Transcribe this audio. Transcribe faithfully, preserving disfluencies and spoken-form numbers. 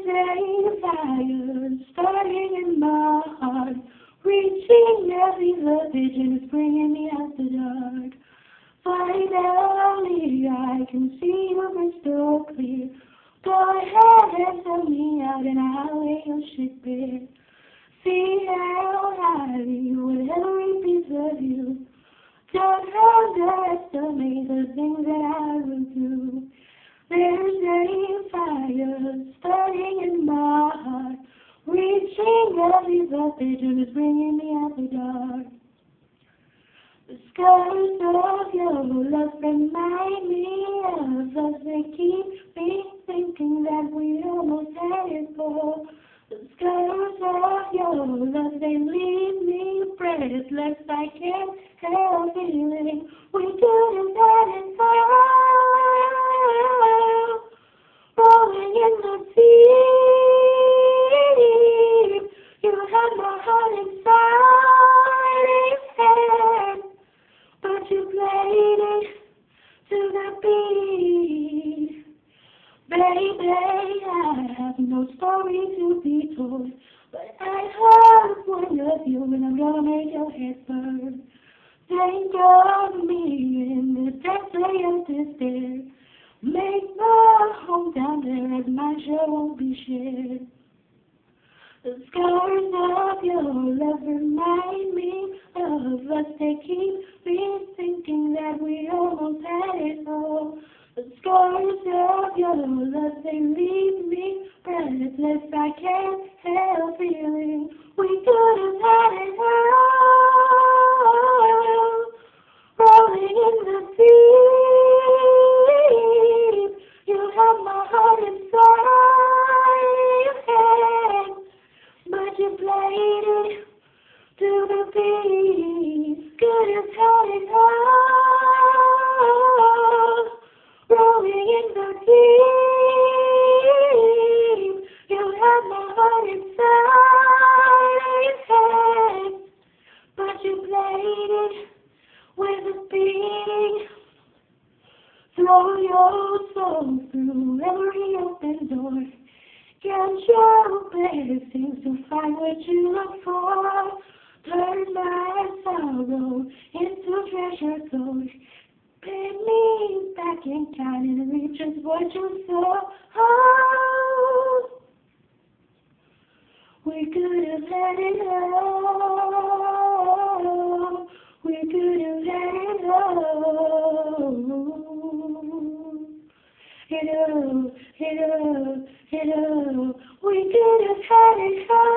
There's a fire starting in my heart, reaching every verge and it's bringing me out the dark. Finally, I can see the crystal clear. Go ahead and tell me out and I'll lay your shit bare. See how I leave with every piece of you. Don't underestimate the things that I will do. There's a fire starting in my heart, reaching every verge and it's bringing me out the dark. The scars of your love remind me of us. They keep me thinking that we almost had it all. The scars of your love, they leave me breathless. I can't help feeling we could have had it all. Rolling in the deep, you had my heart inside your head, but you played it to the beat. Baby, I have no story to be told, but I have one of you and I'm gonna make your head burn. Think of me in the depths of despair. Make the home down there as my share won't be shared. The scars of your love remind me of us. They keep me thinking that we almost had it all. The scars of your love, they leave me breathless. I can't help feeling we could have had it all. Rolling in the deep, you have my heart inside your head, but you played it to the beat. Could have had it all. Rolling in the deep, you had my heart inside your head, but you played it with a beat. Throw your soul through every open door. Get your blessings to find what you look for. Turn my sorrow into treasure gold. Pay me back in time and reach just what you saw. Oh, we could have had it all. We could have had it all. It all, it all, it all. We could have had it all.